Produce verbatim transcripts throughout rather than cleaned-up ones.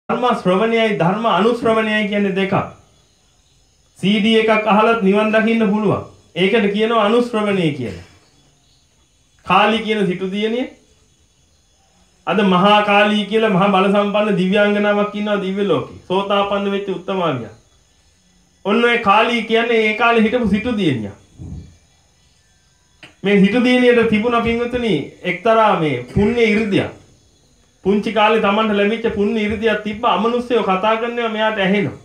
ධර්ම ශ්‍රවණයයි ධර්ම අනුශ්‍රවණයයි කියන්නේ දෙකක්. සී ඩී එකක් අහලත් නිවන් දකින්න පුළුවන්. ඒකට කියනවා අනුශ්‍රවණය කියලා. කාලී කියන සිටු දියණිය අද මහා කාලී කියලා මහා බල සම්පන්න දිව්‍යාංගනාවක් ඉන්නවා දිව්‍ය ලෝකේ. සෝතාපන්න වෙච්ච උත්තමාවිය. ඔන්න ඔය කාලී කියන්නේ ඒ කාලේ හිටපු සිටු දියණිය. මේ සිටු දියණියට තිබුණා පින්වතුනි එක්තරා මේ පුණ්‍ය 이르දියක්. පුංචි කාලේ Tamanට ලැබිච්ච පුණ්‍ය 이르දියක් තිබ්බ අමනුෂ්‍යව කතා කරනවා මෙයාට ඇහෙනවා.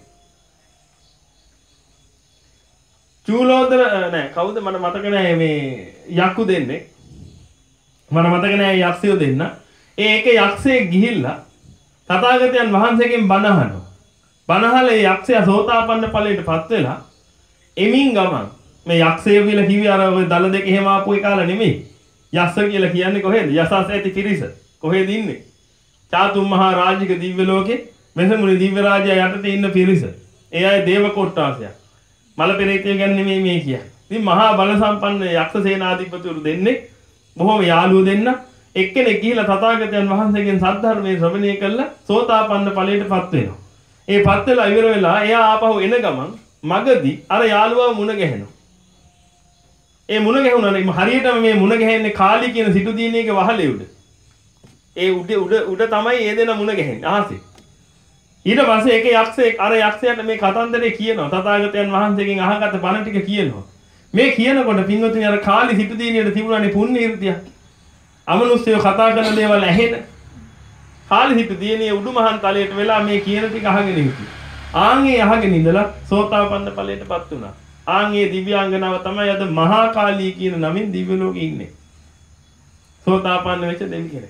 චූලෝදර නෑ කවුද මට මතක නෑ මේ යක්කු දෙන්නේ. මට මතක නෑ යක්ෂයෝ දෙන්න. ඒ එක යක්ෂයෙක් ගිහිල්ලා තථාගතයන් වහන්සේගෙන් බණ අහනවා. බණ අහලා ඒ යක්ෂයා සෝතාපන්න ඵලයටපත් වෙලා එමින් ගමන් මේ යක්ෂය කියලා කිව්වේ අර ඔය දල දෙක එහෙම ආපු එකාලා නෙමෙයි. යස්ස කියලා කියන්නේ කොහෙද? යසස් ඇති පිරිස. කොහෙද ඉන්නේ? චාතුම් මහා රාජික දිව්‍ය ලෝකේ මෙසමුනි දිව්‍ය රාජ්‍ය යටතේ ඉන්න පිරිස. ඒ අය දේව කොට්ටාසයක්. මල පෙරේතය ගැන නෙමෙයි මේ කියන්නේ. ඉතින් මහා බල සම්පන්න යක්ෂ සේනාධිපතිවරු දෙන්නේ බොහොම යාළුවෝ දෙන්න එක්කෙනෙක් ගිහිලා තථාගතයන් වහන්සේගෙන් සද්ධර්මයේ ශ්‍රවණය කළා සෝතාපන්න ඵලයටපත් වෙනවා. ඒ පත් වෙලා ඉවර වෙලා එයා ආපහු එන ගමන් මගදී අර යාළුවා මුණ ගැහෙනවා. ඒ මුණ ගැහුණානේ හරියටම මේ මුණ ගැහෙන්නේ කාලී කියන සිටු දිනේක වහලේ උඩ. ඒ උඩ උඩ උඩ තමයි ඒ දෙන මුණ ගැහෙන්නේ අහසේ. ඊට පස්සේ එක යක්ෂයෙක් අර යක්ෂයාට මේ කතන්දරේ කියනවා. තථාගතයන් වහන්සේගෙන් අහගත්ත බණ ටික කියනවා. මේ කියනකොට පින්වතුනි අර කාලී සිටු දිනේට තිබුණානේ පුණ්‍ය 이르දිය. අමනුෂ්‍යව කතා කරන දේවල් ඇහෙන. කාලී සිටු දිනේ උඩුමහන් තලයට වෙලා මේ කියන ටික අහගෙන හිටියා. ආන්ගේ අහගෙන ඉඳලා සෝතාපන්න ඵලයටපත් වුණා. ආන්ගේ දිව්‍යාංගනාව තමයි අද මහා කාලී කියන නමින් දිව්‍ය ලෝකේ ඉන්නේ. සෝතාපන්න වෙච්ච දෙවි කෙනෙක්.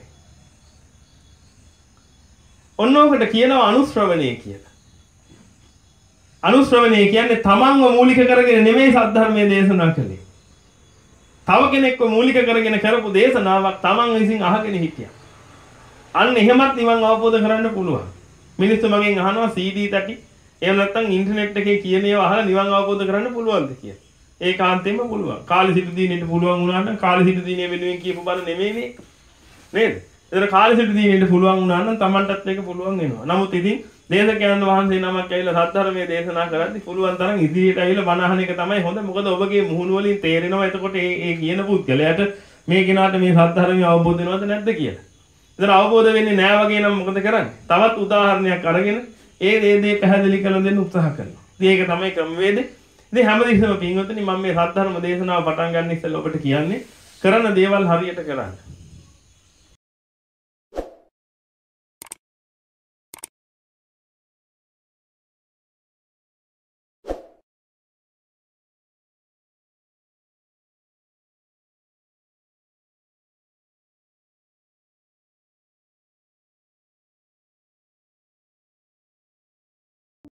ඔන්නෝකට කියනවා අනුශ්‍රවණය කියලා. අනුශ්‍රවණය කියන්නේ තමන්ව මූලික කරගෙන නෙමෙයි සද්ධර්මයේ දේශනා කළේ. තව කෙනෙක්ව මූලික කරගෙන කරපු දේශනාවක් තමන් විසින් අහගෙන හිටියා. අන්න එහෙමත් නිවන් අවබෝධ කරගන්න පුළුවන්. මිනිස්සු මගෙන් අහනවා සී ඩී තටි එහෙම නැත්නම් ඉන්ටර්නෙට් එකේ කියන ඒවා අහලා නිවන් අවබෝධ කරගන්න පුළුවන්ද කියලා. ඒකාන්තයෙන්ම පුළුවන්. කාලේ සිටු දිනෙට පුළුවන් වුණා නම් කාලේ සිටු දිනේ වෙනුවෙන් කියපු බණ නෙමෙයි මේ. නේද? ඒතර කාලේ සිටු දිනෙට පුළුවන් වුණා නම් Tamanටත් මේක පුළුවන් වෙනවා. නමුත් ඉතින් දේශකයන් වහන්සේ නමක් ඇවිල්ලා සද්ධර්මයේ දේශනා කරද්දී පුළුවන් තරම් ඉදිරියට ඇවිල්ලා බණ අහන එක තමයි හොඳ. මොකද ඔබගේ මුහුණු වලින් තේරෙනවා එතකොට මේ මේ කියන පුද්ගලයාට මේ කෙනාට මේ සද්ධර්මය අවබෝධ වෙනවද නැද්ද කියලා. ඒතර අවබෝධ වෙන්නේ නැහැ වගේ නම් මොකද කරන්නේ? තවත් උදාහරණයක් අරගෙන ඒ දේ දේ පැහැදිලි කරලා දෙන්න උත්සාහ කරනවා. ඉතින් ඒක තමයි ක්‍රමවේදය. ඉතින් හැමදෙස්සම පින්වතුනි මම මේ සද්ධර්ම දේශනාව පටන් ගන්න ඉස්සෙල්ලා ඔබට කියන්නේ කරන දේවල් හරියට කරන්න.